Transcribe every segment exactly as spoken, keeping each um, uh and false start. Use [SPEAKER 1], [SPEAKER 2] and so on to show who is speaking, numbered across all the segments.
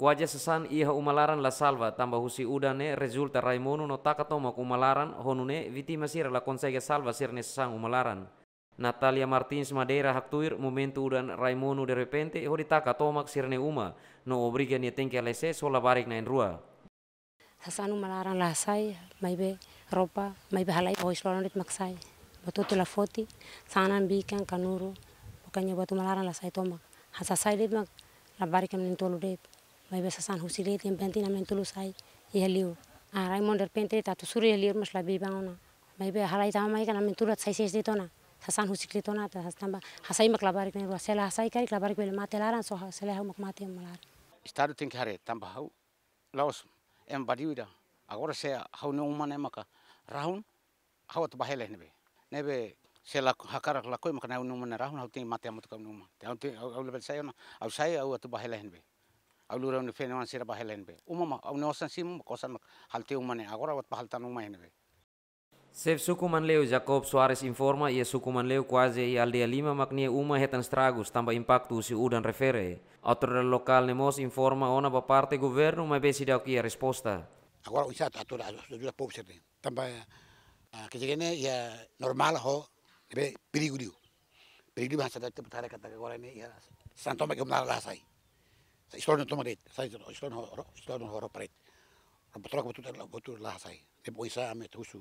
[SPEAKER 1] Kuaja sesan iha umalaran la salva tamba husi udane resulta Raimono no takatomak umalaran honune viti masira la consegue salva sirne sesan umalaran. Natalia Martins Madeira haktuir momentu udan Raimono de repente hori takatomak sirne uma no obriga ni tenke alese sola barik na rua.
[SPEAKER 2] Hasanu malaran la sai mai be ropa mai be halai o isloranit maksai. Batu la foti sanan bikan kanuru pokoknya batu malaran la sai tomak. Hasa sai dit mak la barik am tolu det. Mai be sasan husilet yang penting am tolu sai ia liu. Ah Raimon der pente tatu suri liu mas labi bangona. Mai be halai tama mai kan am tulat sai sai ditona. Sasan husikli tona ta tamba hasai mak la barik na sela hasai kari la barik bele mate laran so sela mak mate malaran.
[SPEAKER 3] Estado tem que hare tamba hau laos em badiuda agora se hau no umane maka rahun hau tu bahele nebe nebe sela hakara la koi maka na no umane rahun hau tem mate amut ka no uma hau tem au lebel sai na au sai au tu bahele nebe au lura no fenoan sira bahele nebe uma au no san sim kosan hal te umane agora wat bahal tan uma nebe.
[SPEAKER 1] Sef suku Manleu Jacob Soares informa ia suku Manleu quase ia aldea lima maknia uma hetan estragos tamba impacto si udan refere. Autoridade local nemos informa ona ba parte governo mas besi dau kia resposta.
[SPEAKER 4] Agora o isato atura ajuda povo serte. Tamba que chegene ia normal ho be perigo. Perigo bahasa da tepatare kata agora ne ia santo me que uma la sai. Isto no toma det, sai isto no isto no horo pret. Rapotro que tu tu la sai. Depois a me tusu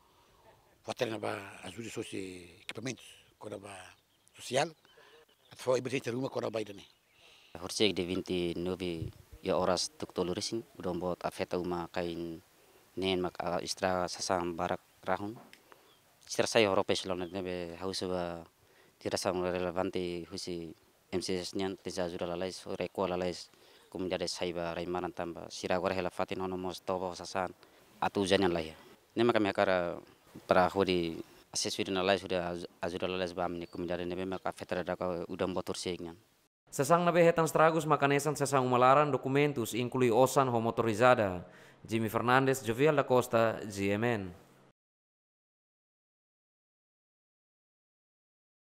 [SPEAKER 4] Fazer ba ajuda social equipamentos kora ba social atau ibu saya rumah kora ba idane.
[SPEAKER 5] Horseg de vinte e nove ya horas tuktoluresin udah bot afeta uma kain nen mak istra sasang barak rahun. Istra saya Europes lonet nebe hausa ba dirasa relevante husi M C S nyan tesa ajuda lalais reko lalais kemudian ada saiba raimaran tamba siragora hela fatin hono mos toba sasan atu janan lah ya. Ne maka mekara para hodi asesuri na lai sudah ajuda lalais bam ni kemudian nebe maka afeta daka udah botor segnan.
[SPEAKER 1] Sesang nabe hetan stragos makanesan sesang umalaran dokumentus inclui osan ho motorizada. Jimmy Fernandes, Jovial da Costa, G M N.